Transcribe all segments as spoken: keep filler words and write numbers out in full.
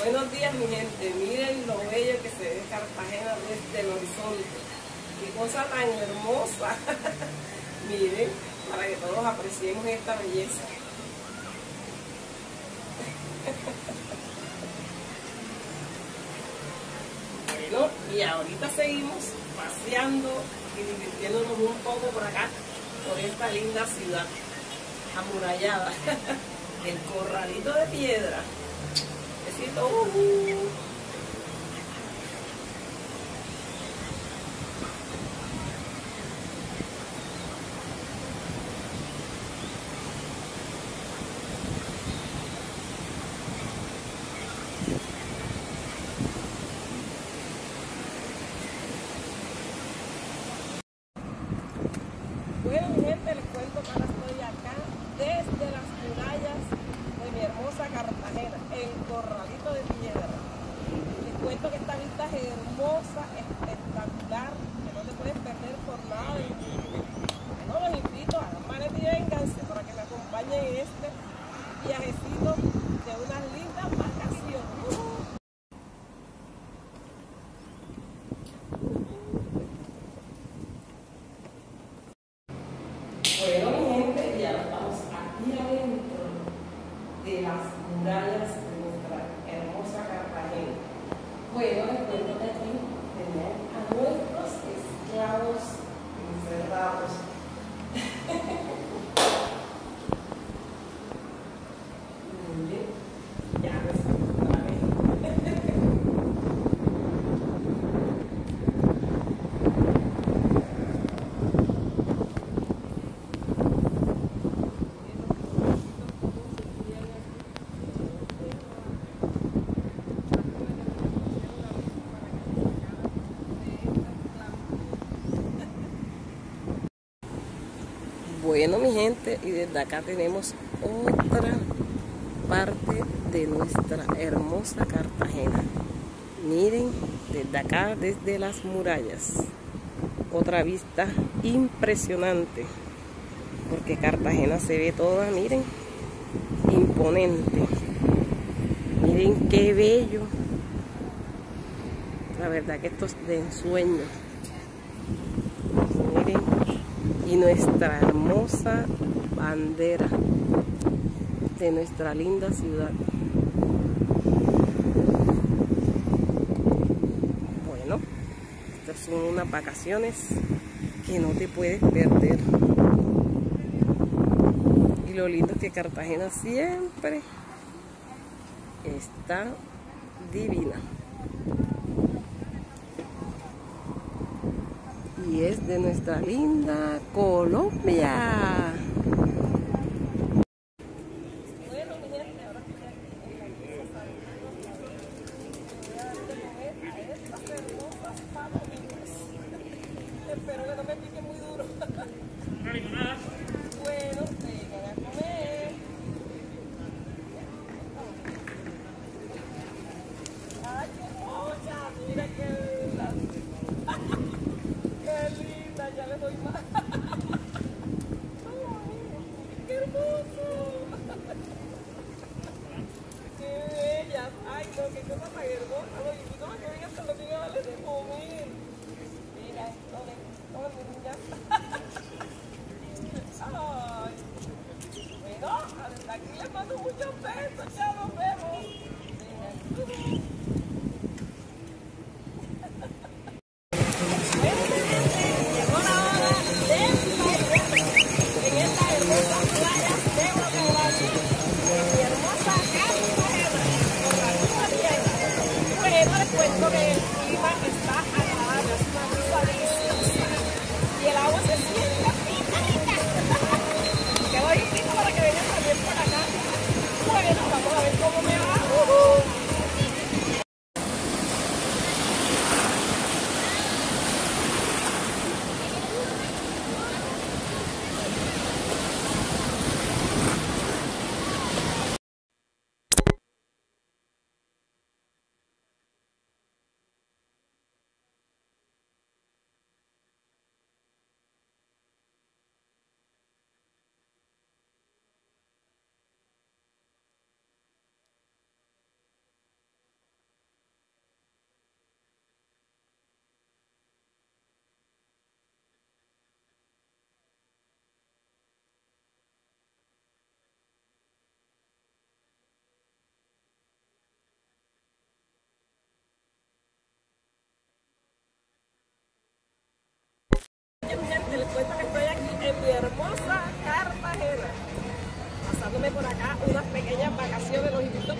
Buenos días, mi gente. Miren lo bello que se ve Cartagena desde el horizonte. Qué cosa tan hermosa. Miren, para que todos apreciemos esta belleza. Bueno, y ahorita seguimos paseando y divirtiéndonos un poco por acá, por esta linda ciudad amurallada. El Corralito de Piedra. Besito. Uh-huh. Bueno, mi gente, les cuento que ahora estoy acá desde las murallas de mi hermosa Cartagena, el Corralito de Piedra. Les cuento que esta vista es hermosa, espectacular, que no te puedes perder por nada del mundo. Bueno, los invito a hagan maneras y vénganse para que me acompañen en este viajecito de unas lindas vacaciones. Uh-huh. Bueno, mi gente, ya estamos aquí adentro de las murallas de nuestra hermosa Cartagena. Bueno, les cuento que aquí tenían a nuestros esclavos encerrados. Miren, ya ves, otra vez. Bueno, mi gente, y desde acá tenemos otra parte de nuestra hermosa Cartagena. Miren, desde acá, desde las murallas, otra vista impresionante, porque Cartagena se ve toda, miren, imponente. Miren qué bello. La verdad que esto es de ensueño. Miren. Y nuestra hermosa bandera de nuestra linda ciudad. Bueno, estas son unas vacaciones que no te puedes perder. Y lo lindo es que Cartagena siempre está divina. Y es de nuestra linda Colombia. Bueno, mi gente, ahora que estoy aquí en la iglesia San Carlos, voy a darle de comer a estas hermosas palomitas. Espero que no me pique muy duro. Bueno, vengan a comer. Ay, qué hermosa, mira qué linda. Qué linda, ya le doy más. ¡Qué hermoso! ¡Qué bellas! ¡Ay, no, qué cosa tan hermosa! Los invito a que vengan con los niños a darles de comer. Mira esto, ven, toma mi niña. ¡Ay! Bueno, hasta aquí les mando muchos besos, ya nos vemos. Venga. Bueno,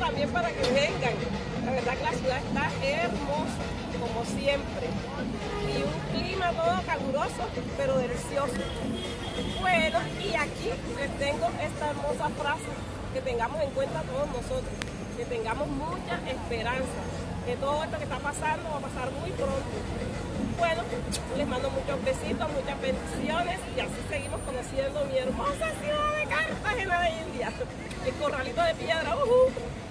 también para que vengan. La verdad que la ciudad está hermosa, como siempre. Y un clima todo caluroso, pero delicioso. Bueno, y aquí les tengo esta hermosa frase que tengamos en cuenta todos nosotros, que tengamos mucha esperanza, que todo esto que está pasando va a pasar muy pronto. Bueno, les mando muchos besitos, muchas bendiciones y así seguimos conociendo mi hermosa ciudad de Cartagena de Indias, el Corralito de Piedra. Uh-huh.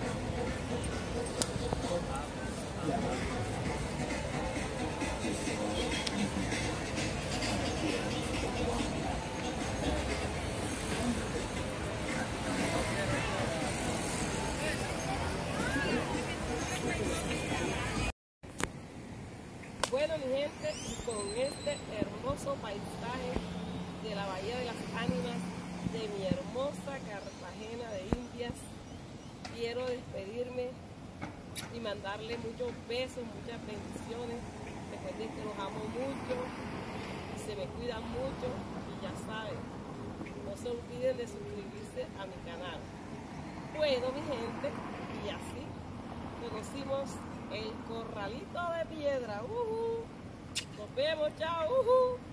Bueno, mi gente, y con este hermoso paisaje de la Bahía de las Ánimas, de mi hermosa Cartagena de Indias, quiero despedirme y mandarle muchos besos, muchas bendiciones. Recuerden que los amo mucho y se me cuidan mucho y ya saben, no se olviden de suscribirse a mi canal. Bueno, mi gente, y así conocimos el Corralito de Piedra. Uh-huh. Nos vemos, chao. Uh-huh.